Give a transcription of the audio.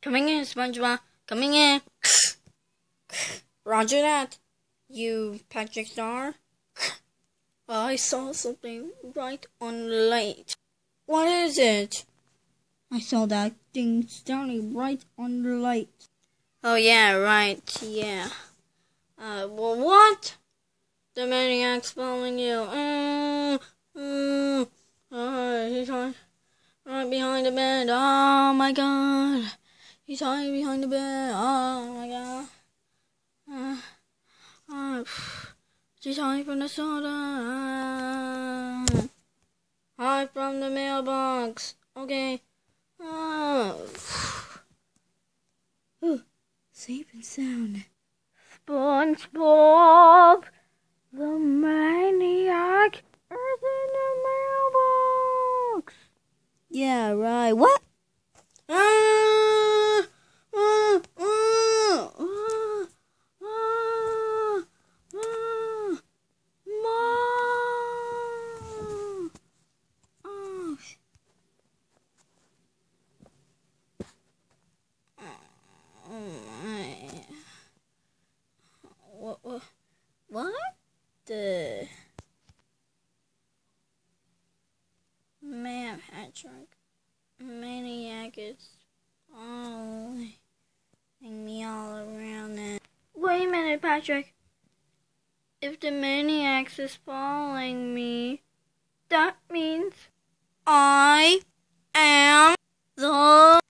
Coming in, SpongeBob. Coming in. Roger that. You Patrick Star? I saw something right on the light. What is it? I saw that thing standing right on the light. Oh yeah, right, yeah. Well, what? The maniac's following you. He's right behind the bed. Oh my god. He's hiding behind the bed. Oh my god. She's hiding from the soda. Hide from the mailbox. Okay. Safe and sound. SpongeBob, the maniac, is in the mailbox. Yeah, right. What? What the man, Patrick? Maniac is following me all around it. Wait a minute, Patrick. If the maniac is following me, that means I am the